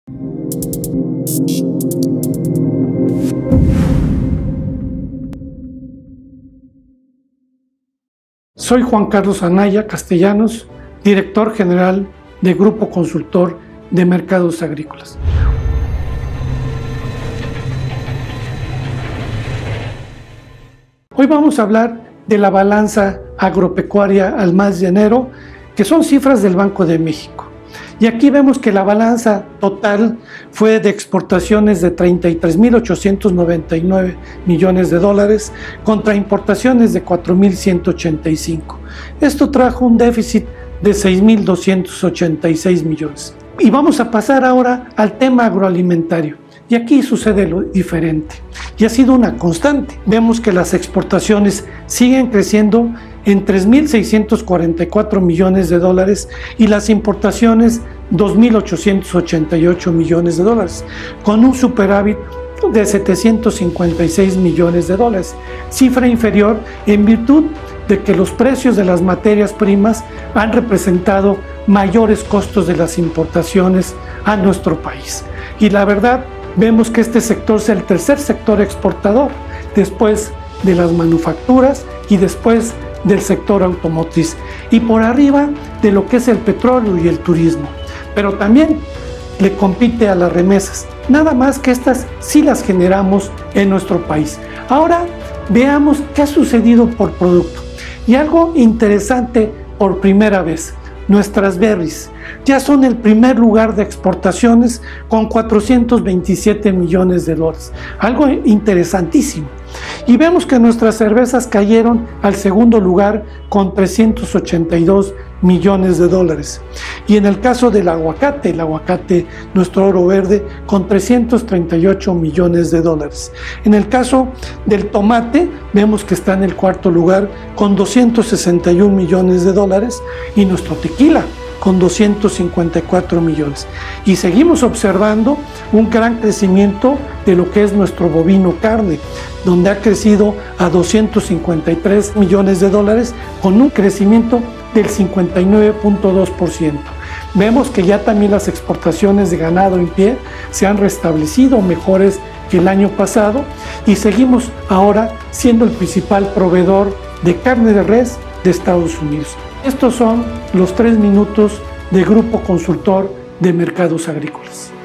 Soy Juan Carlos Anaya Castellanos, director general de Grupo Consultor de Mercados Agrícolas. Hoy vamos a hablar de la balanza agropecuaria al mes de enero, que son cifras del Banco de México. Y aquí vemos que la balanza total fue de exportaciones de 33.899 millones de dólares contra importaciones de 4.185. Esto trajo un déficit de 6.286 millones. Y vamos a pasar ahora al tema agroalimentario. Y aquí sucede lo diferente. Y ha sido una constante. Vemos que las exportaciones siguen creciendo en 3.644 millones de dólares y las importaciones 2.888 millones de dólares, con un superávit de 756 millones de dólares, cifra inferior en virtud de que los precios de las materias primas han representado mayores costos de las importaciones a nuestro país. Y la verdad, vemos que este sector es el tercer sector exportador, después de las manufacturas y después del sector automotriz, y por arriba de lo que es el petróleo y el turismo. Pero también le compite a las remesas, nada más que estas sí las generamos en nuestro país. Ahora veamos qué ha sucedido por producto. Y algo interesante por primera vez, nuestras berries ya son el primer lugar de exportaciones con 427 millones de dólares, algo interesantísimo. Y vemos que nuestras cervezas cayeron al segundo lugar con 382 millones de dólares. Y en el caso del aguacate, nuestro oro verde, con 338 millones de dólares. En el caso del tomate, vemos que está en el cuarto lugar con 261 millones de dólares, y nuestro tequila con 254 millones. Y seguimos observando un gran crecimiento de lo que es nuestro bovino carne, donde ha crecido a 253 millones de dólares con un crecimiento del 59.2%. Vemos que ya también las exportaciones de ganado en pie se han restablecido mejores que el año pasado, y seguimos ahora siendo el principal proveedor de carne de res de Estados Unidos. Estos son los 3 minutos de Grupo Consultor de Mercados Agrícolas.